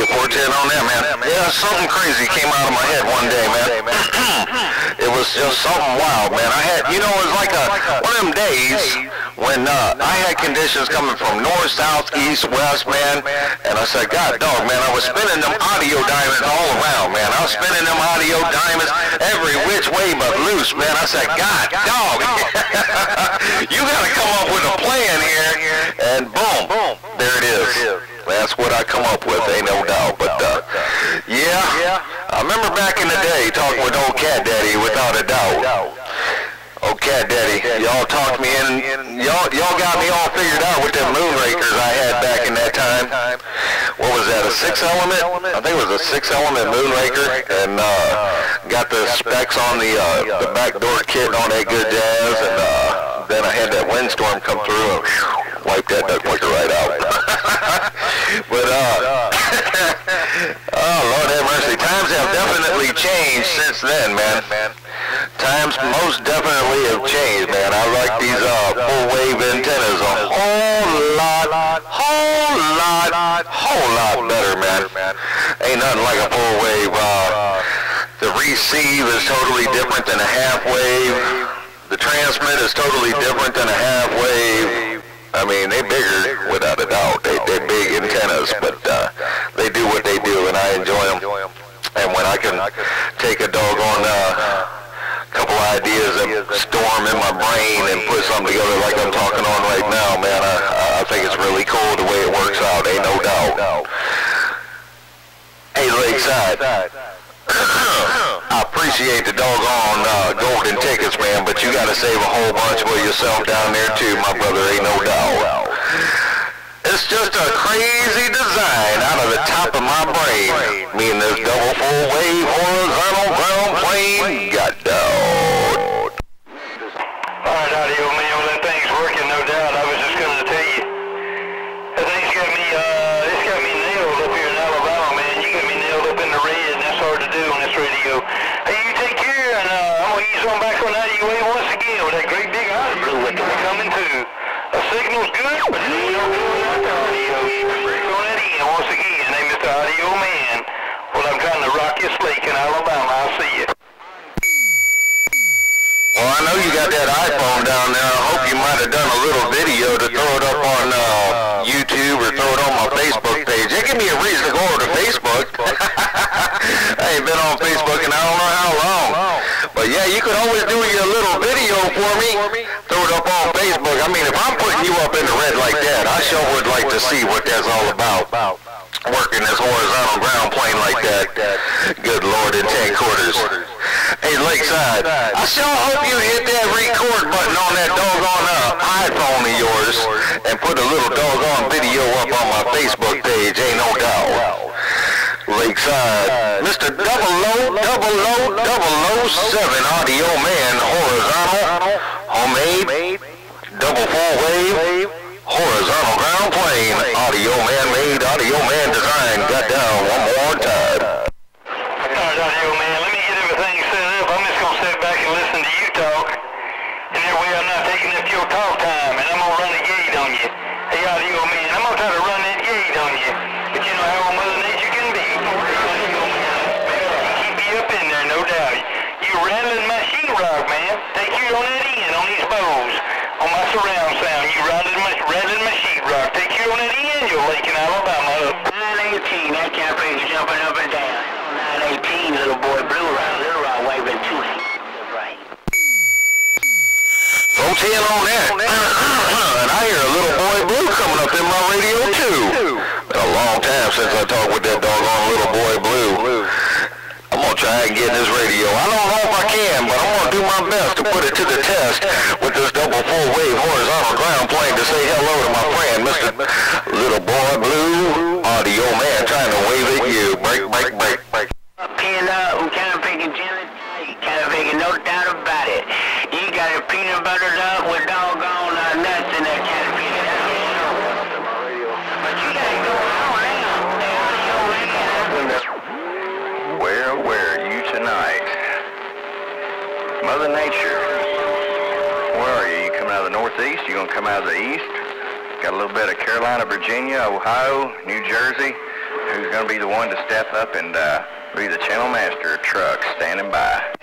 you 410 on that, man. Yeah, something crazy came out of my head one day, man. It was just something wild, man. I had, you know, it was like one of them days when I had conditions coming from north, south, east, west, man. And I said, God dog, man, I was spinning them audio diamonds all around, man. I was spinning them audio diamonds every which way but loose, man. I said, God dog, you got to come up with a plan here. And boom, there it is. That's what I come up with, ain't no doubt. But yeah, I remember back in the day talking with old Cat Daddy, without a doubt. Old Cat Daddy, y'all talked me in, y'all got me all figured out with them moonrakers I had back in that time. What was that, a 6-element? I think it was a 6-element moonraker, and got the specs on the backdoor kit and all that good jazz, and then I had that windstorm come through and wiped that duck liquor right out. But oh Lord have mercy, times have definitely changed since then, man. Times most definitely have changed, man. I like these full wave antennas a whole lot better, man. Ain't nothing like a full wave. The receive is totally different than a half wave. The transmit is totally different than a half wave. I mean, they're bigger without a doubt. They're big antennas, but they do what they do, and I enjoy them. And when I can take a doggone couple ideas and storm in my brain and put something together like I'm talking on right now, man, I think it's really cool the way it works out, ain't no doubt. Hey, Lakeside, I appreciate the doggone golden tickets, man, but you gotta save a whole bunch for yourself down there too, my brother, ain't no doubt. It's just a crazy design out of the top of my brain. Me and this double full wave horizontal ground plane got down. Alright, Audio Man, well, that thing's working, no doubt. I was just gonna tell you, that thing's got me, it's got me nailed up here in Alabama, man. You got me nailed up in the red, and that's hard to do on this radio. Hey, you take care, and I'm gonna ease on back on Audio Wave once again with that great big audio coming too. The signal's good, but it ain't no good out the audio. Throw that in once again. Hey, Mr. Audio Man. Well, I'm trying to rock your lake in Alabama. I'll see you. Well, I know you got that iPhone down there. I hope you might have done a little video to throw it up on YouTube or throw it on my Facebook page. They give me a reason to go over to Facebook. I ain't been on Facebook in I don't know how long. But yeah, you could always do your little video for me. Throw it up on Facebook. I mean, if I'm putting you up in the red like that, I sure would like to see what that's all about. Working this horizontal ground plane like that. Good Lord, in 10 quarters. Hey, Lakeside, I sure hope you hit that record button on that doggone iPhone of yours and put a little doggone video up on my Facebook page, ain't no doubt. Lakeside, Mr. 00007 Audio Man, horizontal, homemade, double full wave, horizontal ground plane, Audio Man made, Audio Man design, got down one more time. Alright, Audio Man, let me get everything set up. I'm just gonna sit back and listen to you talk. And that way I'm not taking up your talk time, and I'm gonna run a gate on you. Hey, Audio Man, I'm gonna try to run that gate on you. But you know how Mother Nature can be. Keep you up in there, no doubt. You rattling my sheetrock, man. Take you on that end on these bows. On my surround sound, you rattling my sheetrock. Take you on that end, you're Lake in Alabama. 918, that campaign's jumping up and down. 918, little boy blue around Little Rock waving two hands. Right. 410 on that. And I hear a little boy blue coming up in my radio too. Been a long time since I talked with that doggone little boy blue. I'm gonna try and get in his radio. I don't know if I can, but I'm gonna do my best to put it to the test with this double full wave horizontal ground plane to say hello to my friend, Mr. Little Boy Blue, Audio Man, trying to wave at you. Break. Pin up, we kind of picking jelly, kind of picking, no doubt about it. You got it peanut buttered up with doggone nuts in that kind of picking. But you got it going on now. Where are you tonight? Mother Nature, where are you? You coming out of the northeast? You gonna come out of the east? Got a little bit of Carolina, Virginia, Ohio, New Jersey, who's going to be the one to step up and be the channel master truck standing by.